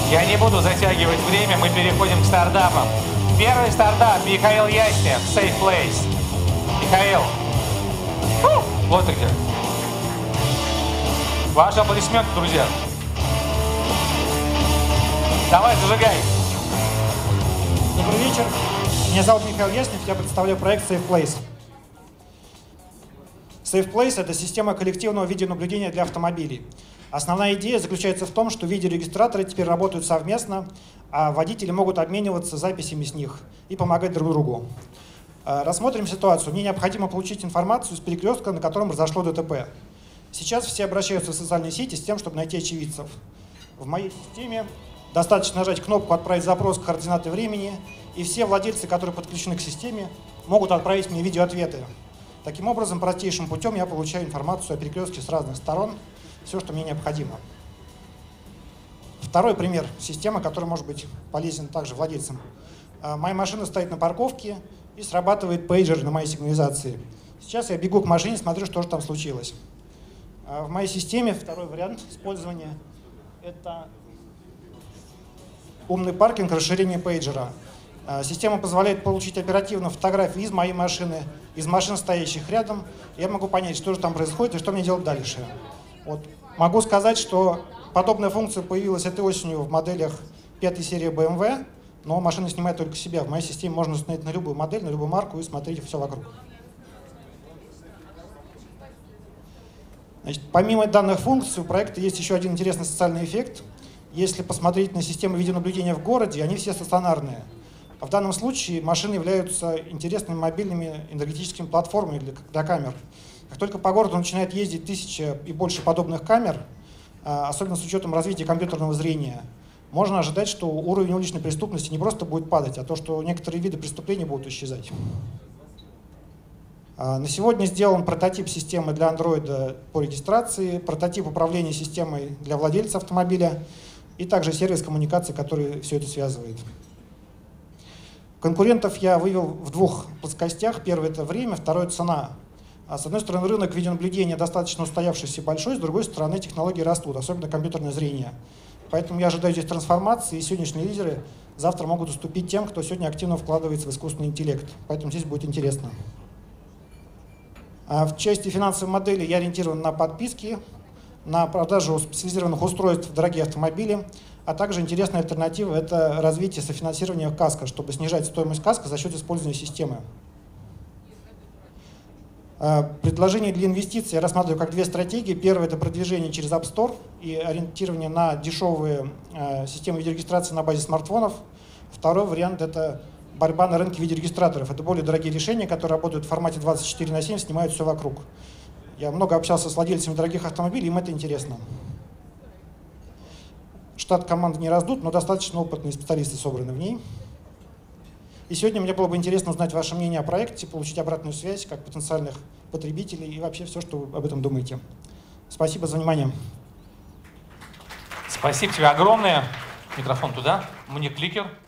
Я не буду затягивать время, мы переходим к стартапам. Первый стартап — Михаил Яснев, Safe Place. Михаил, вот ты где. Ваши аплодисменты, друзья. Давай, зажигай. Добрый вечер. Меня зовут Михаил Яснев, я представляю проект Safe Place. Safe Place — это система коллективного видеонаблюдения для автомобилей. Основная идея заключается в том, что видеорегистраторы теперь работают совместно, а водители могут обмениваться записями с них и помогать друг другу. Рассмотрим ситуацию. Мне необходимо получить информацию с перекрестка, на котором произошло ДТП. Сейчас все обращаются в социальные сети с тем, чтобы найти очевидцев. В моей системе достаточно нажать кнопку «Отправить запрос» к координаты времени, и все владельцы, которые подключены к системе, могут отправить мне видеоответы. Таким образом, простейшим путем я получаю информацию о перекрестке с разных сторон, все, что мне необходимо. Второй пример системы, который может быть полезен также владельцам. Моя машина стоит на парковке и срабатывает пейджер на моей сигнализации. Сейчас я бегу к машине, смотрю, что же там случилось. В моей системе второй вариант использования — это умный паркинг, расширение пейджера. Система позволяет получить оперативно фотографии из моей машины, из машин, стоящих рядом. Я могу понять, что же там происходит и что мне делать дальше. Вот. Могу сказать, что подобная функция появилась этой осенью в моделях 5 серии BMW, но машина снимает только себя. В моей системе можно установить на любую модель, на любую марку и смотреть все вокруг. Значит, помимо данных функций, у проекта есть еще один интересный социальный эффект. Если посмотреть на системы видеонаблюдения в городе, они все стационарные. А в данном случае машины являются интересными мобильными энергетическими платформами для камер. Как только по городу начинает ездить 1000 и больше подобных камер, особенно с учетом развития компьютерного зрения, можно ожидать, что уровень уличной преступности не просто будет падать, а то, что некоторые виды преступлений будут исчезать. На сегодня сделан прототип системы для Android по регистрации, прототип управления системой для владельца автомобиля и также сервис коммуникации, который все это связывает. Конкурентов я вывел в двух плоскостях. Первое — это время, второе — цена. С одной стороны, рынок видеонаблюдения достаточно устоявшийся и большой, с другой стороны, технологии растут, особенно компьютерное зрение. Поэтому я ожидаю здесь трансформации, и сегодняшние лидеры завтра могут уступить тем, кто сегодня активно вкладывается в искусственный интеллект. Поэтому здесь будет интересно. В части финансовой модели я ориентирован на подписки, на продажу специализированных устройств в дорогие автомобили, а также интересная альтернатива — это развитие софинансирования каска, чтобы снижать стоимость каска за счет использования системы. Предложение для инвестиций я рассматриваю как две стратегии. Первая — это продвижение через App Store и ориентирование на дешевые системы видеорегистрации на базе смартфонов. Второй вариант — это борьба на рынке видеорегистраторов. Это более дорогие решения, которые работают в формате 24/7, снимают все вокруг. Я много общался с владельцами дорогих автомобилей, им это интересно. Штат команды не раздут, но достаточно опытные специалисты собраны в ней. И сегодня мне было бы интересно узнать ваше мнение о проекте, получить обратную связь как потенциальных потребителей и вообще все, что вы об этом думаете. Спасибо за внимание. Спасибо тебе огромное. Микрофон туда. Мне кликер.